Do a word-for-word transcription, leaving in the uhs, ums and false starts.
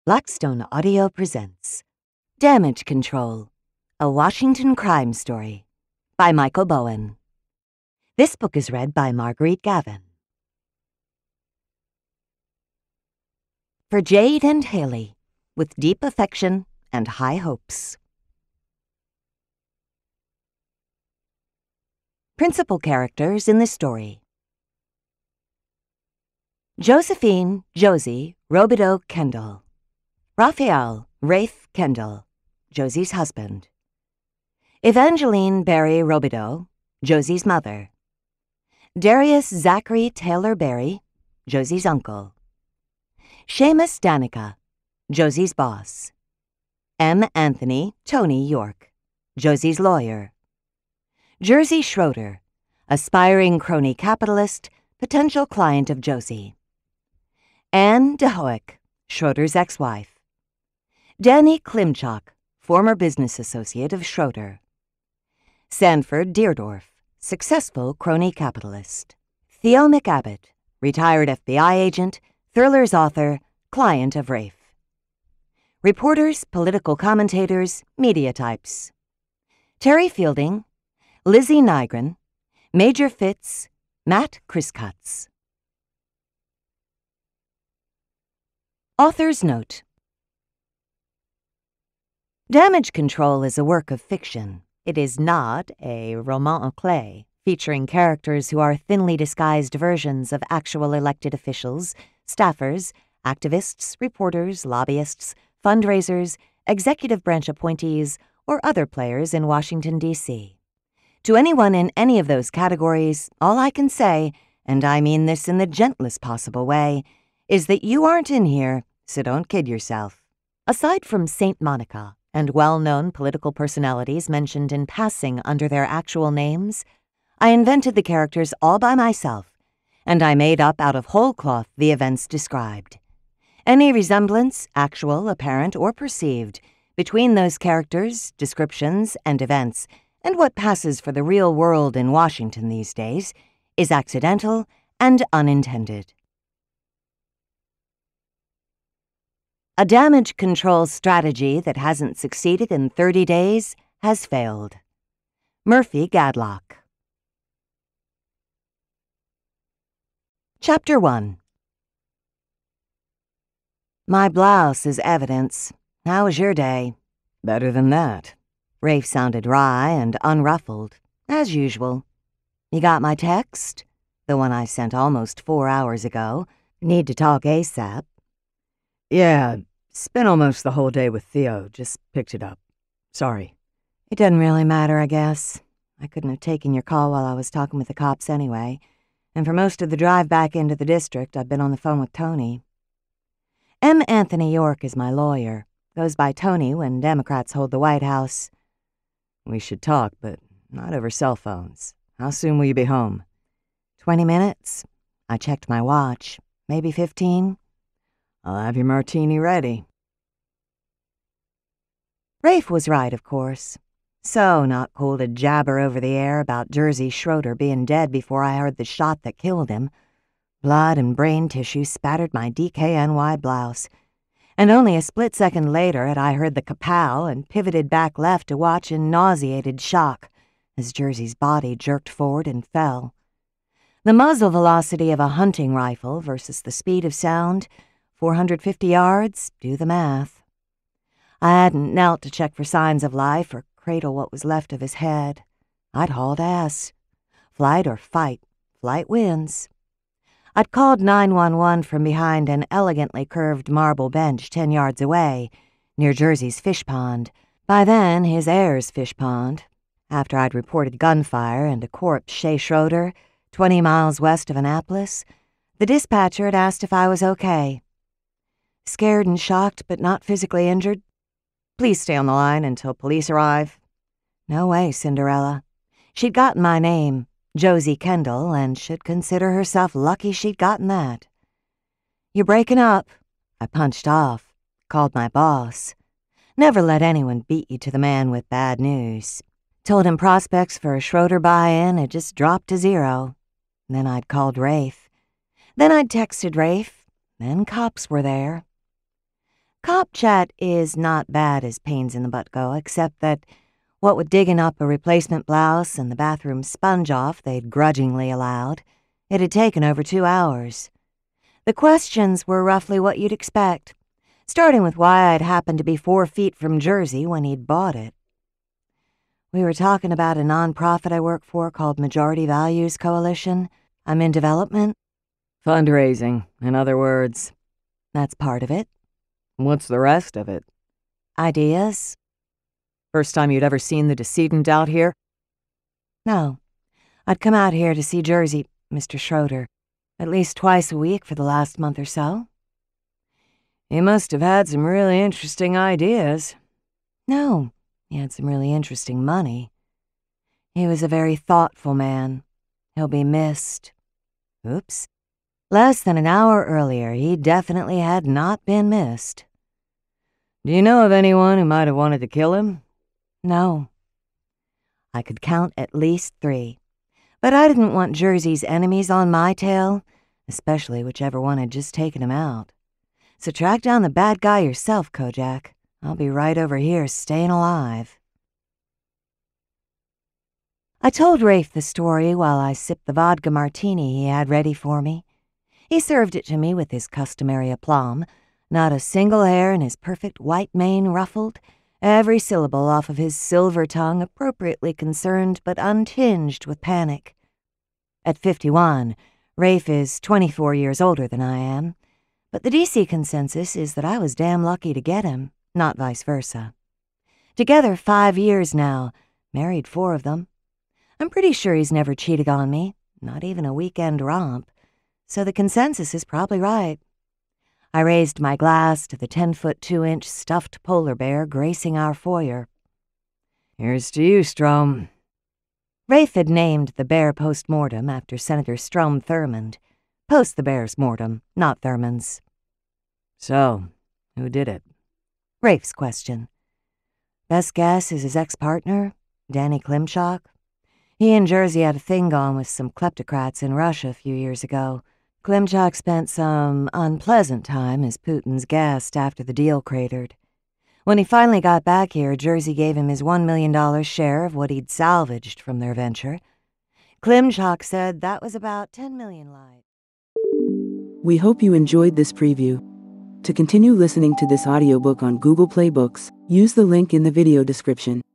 Blackstone Audio presents Damage Control, a Washington crime story by Michael Bowen. This book is read by Marguerite Gavin. For Jade and Haley, with deep affection and high hopes. Principal characters in the story: Josephine, Josie, Robideau Kendall. Raphael, Rafe Kendall, Josie's husband. Evangeline Barry Robideau, Josie's mother. Darius Zachary Taylor Barry, Josie's uncle. Seamus Danica, Josie's boss. M. Anthony Tony York, Josie's lawyer. Jerzy Schroeder, aspiring crony capitalist, potential client of Josie. Anne DeHoek, Schroeder's ex-wife. Danny Klimchak, former business associate of Schroeder. Sanford Deerdorf, successful crony capitalist. Theo McAbbott, retired F B I agent, thrillers author, client of Rafe. Reporters, political commentators, media types: Terry Fielding, Lizzie Nygren, Major Fitz, Matt Kriskatz. Author's note: Damage Control is a work of fiction. It is not a roman à clef featuring characters who are thinly disguised versions of actual elected officials, staffers, activists, reporters, lobbyists, fundraisers, executive branch appointees, or other players in Washington, D C To anyone in any of those categories, all I can say, and I mean this in the gentlest possible way, is that you aren't in here, so don't kid yourself. Aside from Saint Monica and well-known political personalities mentioned in passing under their actual names, I invented the characters all by myself, and I made up out of whole cloth the events described. Any resemblance, actual, apparent, or perceived, between those characters, descriptions, and events, and what passes for the real world in Washington these days, is accidental and unintended. A damage control strategy that hasn't succeeded in thirty days has failed. Murphy Gadlock. Chapter one. My blouse is evidence. How was your day? Better than that. Rafe sounded wry and unruffled, as usual. You got my text? The one I sent almost four hours ago. Need to talk ASAP. Yeah, spent almost the whole day with Theo. Just picked it up. Sorry. It doesn't really matter, I guess. I couldn't have taken your call while I was talking with the cops anyway. And for most of the drive back into the district, I've been on the phone with Tony. M. Anthony York is my lawyer. Goes by Tony when Democrats hold the White House. We should talk, but not over cell phones. How soon will you be home? Twenty minutes. I checked my watch. Maybe fifteen. I'll have your martini ready. Rafe was right, of course. So not cool to jabber over the air about Jerzy Schroeder being dead before I heard the shot that killed him. Blood and brain tissue spattered my D K N Y blouse. And only a split second later had I heard the kapow and pivoted back left to watch in nauseated shock as Jerzy's body jerked forward and fell. The muzzle velocity of a hunting rifle versus the speed of sound, four hundred fifty yards, do the math. I hadn't knelt to check for signs of life or cradle what was left of his head. I'd hauled ass. Flight or fight, flight wins. I'd called nine one one from behind an elegantly curved marble bench ten yards away, near Jerzy's fish pond. By then, his heir's fish pond. After I'd reported gunfire and a corpse, Jerzy Schroeder, twenty miles west of Annapolis, the dispatcher had asked if I was okay. Scared and shocked, but not physically injured. Please stay on the line until police arrive. No way, Cinderella. She'd gotten my name, Josie Kendall, and should consider herself lucky she'd gotten that. You're breaking up. I punched off, called my boss. Never let anyone beat you to the man with bad news. Told him prospects for a Schroeder buy-in had just dropped to zero. Then I'd called Rafe. Then I'd texted Rafe. Then cops were there. Cop chat is not bad as pains in the butt go, except that what with digging up a replacement blouse and the bathroom sponge off they'd grudgingly allowed, it had taken over two hours. The questions were roughly what you'd expect, starting with why I'd happened to be four feet from Jersey when he'd bought it. We were talking about a nonprofit I work for called Majority Values Coalition. I'm in development. Fundraising, in other words. That's part of it. What's the rest of it? Ideas? First time you'd ever seen the decedent out here? No. I'd come out here to see Jerzy, Mister Schroeder, at least twice a week for the last month or so. He must have had some really interesting ideas. No, he had some really interesting money. He was a very thoughtful man. He'll be missed. Oops. Less than an hour earlier, he definitely had not been missed. Do you know of anyone who might have wanted to kill him? No. I could count at least three, but I didn't want Jerzy's enemies on my tail, especially whichever one had just taken him out. So track down the bad guy yourself, Kojak. I'll be right over here staying alive. I told Rafe the story while I sipped the vodka martini he had ready for me. He served it to me with his customary aplomb, not a single hair in his perfect white mane ruffled, every syllable off of his silver tongue appropriately concerned but untinged with panic. At fifty-one, Rafe is twenty-four years older than I am, but the D C consensus is that I was damn lucky to get him, not vice versa. Together five years now, married four of them. I'm pretty sure he's never cheated on me, not even a weekend romp, so the consensus is probably right. I raised my glass to the ten-foot two-inch stuffed polar bear gracing our foyer. Here's to you, Strom. Rafe had named the bear post-mortem after Senator Strom Thurmond. Post the bear's mortem, not Thurmond's. So, who did it? Rafe's question. Best guess is his ex-partner, Danny Klimchak. He and Jerzy had a thing going with some kleptocrats in Russia a few years ago. Klimchak spent some unpleasant time as Putin's guest after the deal cratered. When he finally got back here, Jerzy gave him his one million dollars share of what he'd salvaged from their venture. Klimchak said that was about ten million light. We hope you enjoyed this preview. To continue listening to this audiobook on Google Play Books, use the link in the video description.